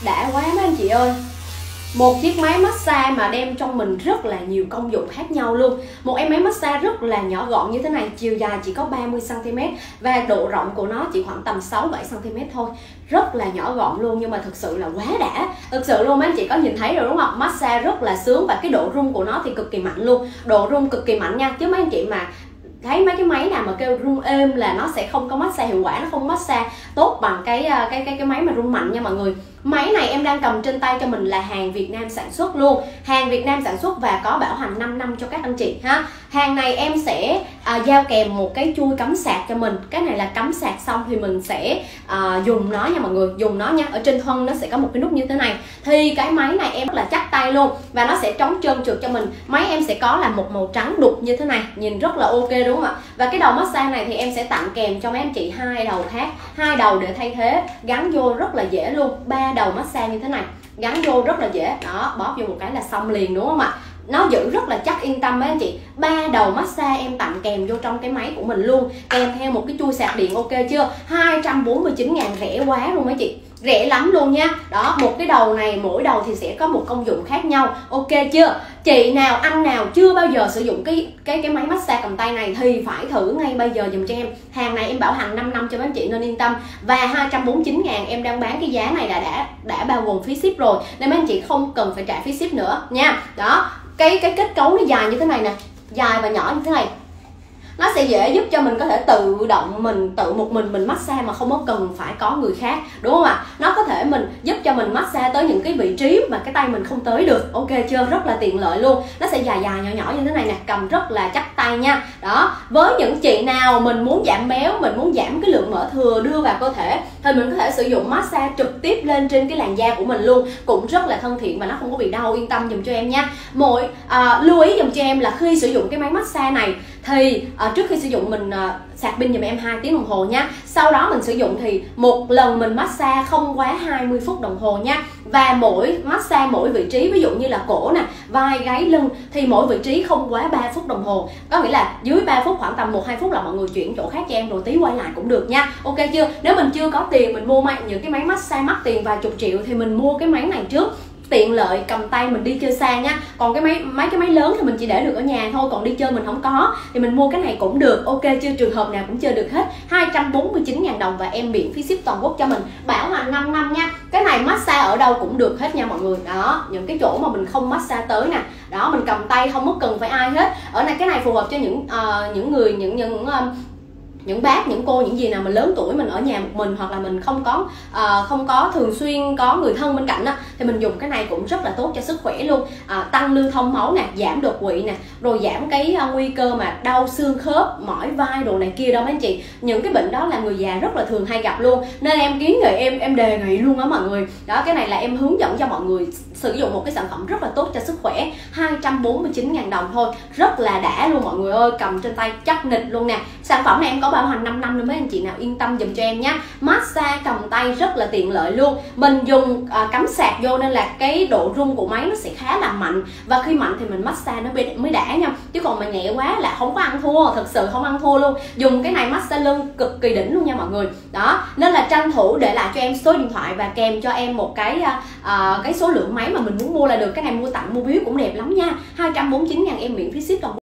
đã quá mấy anh chị ơi. Một chiếc máy massage mà đem trong mình rất là nhiều công dụng khác nhau luôn. Một em máy massage rất là nhỏ gọn như thế này, chiều dài chỉ có 30 cm và độ rộng của nó chỉ khoảng tầm 6-7 cm thôi. Rất là nhỏ gọn luôn nhưng mà thực sự là quá đã. Thực sự luôn mấy anh chị có nhìn thấy rồi đúng không? Massage rất là sướng và cái độ rung của nó thì cực kỳ mạnh luôn. Độ rung cực kỳ mạnh nha, chứ mấy anh chị mà thấy mấy cái máy nào mà kêu rung êm là nó sẽ không có massage hiệu quả, nó không massage tốt bằng cái máy mà rung mạnh nha mọi người. Máy này em đang cầm trên tay cho mình là hàng Việt Nam sản xuất luôn, hàng Việt Nam sản xuất và có bảo hành 5 năm cho các anh chị ha. Hàng này em sẽ giao kèm một cái chui cắm sạc cho mình. Cái này là cắm sạc xong thì mình sẽ dùng nó nha mọi người, dùng nó nha. Ở trên thân nó sẽ có một cái nút như thế này. Thì cái máy này em rất là chắc tay luôn và nó sẽ chống trơn trượt cho mình. Máy em sẽ có là một màu trắng đục như thế này, nhìn rất là ok đúng không ạ? Và cái đầu massage này thì em sẽ tặng kèm cho mấy anh chị hai đầu khác, hai đầu để thay thế, gắn vô rất là dễ luôn. 3 đầu massage như thế này gắn vô rất là dễ, đó, bóp vô một cái là xong liền đúng không ạ? Nó giữ rất là chắc, yên tâm mấy anh chị. 3 đầu massage em tặng kèm vô trong cái máy của mình luôn, kèm theo một cái chui sạc điện, ok chưa? 249.000, rẻ quá luôn mấy chị, rẻ lắm luôn nha. Đó, một cái đầu này mỗi đầu thì sẽ có một công dụng khác nhau, ok chưa? Chị nào anh nào chưa bao giờ sử dụng cái máy massage cầm tay này thì phải thử ngay bây giờ dùm cho em. Hàng này em bảo hành 5 năm cho mấy anh chị nên yên tâm. Và 249.000 em đang bán cái giá này là đã bao gồm phí ship rồi, nên mấy anh chị không cần phải trả phí ship nữa nha. Đó, cái kết cấu nó dài như thế này nè, dài và nhỏ như thế này, nó sẽ dễ giúp cho mình có thể tự động tự một mình massage mà không có cần phải có người khác, đúng không ạ? Nó có thể mình giúp cho mình massage tới những cái vị trí mà cái tay mình không tới được, ok chưa? Rất là tiện lợi luôn. Nó sẽ dài dài nhỏ nhỏ như thế này nè, cầm rất là chắc tay nha. Đó, với những chị nào mình muốn giảm béo, mình muốn giảm cái lượng mỡ thừa đưa vào cơ thể thì mình có thể sử dụng massage trực tiếp lên trên cái làn da của mình luôn, cũng rất là thân thiện và nó không có bị đau, yên tâm dùm cho em nha. Lưu ý dùm cho em là khi sử dụng cái máy massage này thì trước khi sử dụng mình sạc pin dùm em 2 tiếng đồng hồ nha. Sau đó mình sử dụng thì một lần mình massage không quá 20 phút đồng hồ nha. Và mỗi massage mỗi vị trí, ví dụ như là cổ nè, vai, gáy, lưng thì mỗi vị trí không quá 3 phút đồng hồ. Có nghĩa là dưới 3 phút, khoảng tầm 1-2 phút là mọi người chuyển chỗ khác cho em rồi tí quay lại cũng được nha. Ok chưa? Nếu mình chưa có tiền mình mua những cái máy massage mắc tiền vài chục triệu thì mình mua cái máy này trước, tiện lợi cầm tay mình đi chơi xa nha. Còn cái mấy cái máy lớn thì mình chỉ để được ở nhà thôi, còn đi chơi mình không có thì mình mua cái này cũng được, ok chưa? Trường hợp nào cũng chơi được hết. 249.000 đồng và em miễn phí ship toàn quốc cho mình, bảo hành 5 năm nha. Cái này massage ở đâu cũng được hết nha mọi người. Đó, những cái chỗ mà mình không massage tới nè, đó, mình cầm tay không có cần phải ai hết. Ở này cái này phù hợp cho những bác, những cô, những gì nào mà lớn tuổi, mình ở nhà một mình hoặc là mình không có thường xuyên có người thân bên cạnh á, thì mình dùng cái này cũng rất là tốt cho sức khỏe luôn. Tăng lưu thông máu nè, giảm đột quỵ nè, rồi giảm cái nguy cơ mà đau xương khớp, mỏi vai đồ này kia đâu mấy anh chị. Những cái bệnh đó là người già rất là thường hay gặp luôn, nên em kiến nghị em đề nghị luôn á mọi người. Đó, cái này là em hướng dẫn cho mọi người sử dụng một cái sản phẩm rất là tốt cho sức khỏe. 249.000 đồng thôi, rất là đã luôn mọi người ơi, cầm trên tay chắc nịch luôn nè. Sản phẩm này em có bảo hành 5 năm nên mấy anh chị nào yên tâm dùm cho em nhé. Massage cầm tay rất là tiện lợi luôn. Mình dùng cắm sạc vô nên là cái độ rung của máy nó sẽ khá là mạnh, và khi mạnh thì mình massage nó mới đã nha. Chứ còn mà nhẹ quá là không có ăn thua, thật sự không ăn thua luôn. Dùng cái này massage lưng cực kỳ đỉnh luôn nha mọi người. Đó, nên là tranh thủ để lại cho em số điện thoại và kèm cho em một cái số lượng máy mà mình muốn mua là được. Cái này mua tặng mua biếu cũng đẹp lắm nha. 249.000 em miễn phí ship toàn